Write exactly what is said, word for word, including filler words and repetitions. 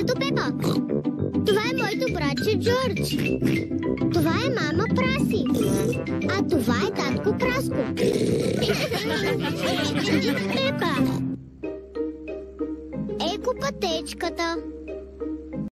като Пепа. Това е моето братче Джордж. Това е мама Праси. А това е татко Праско. Пепа. Еко пътечката.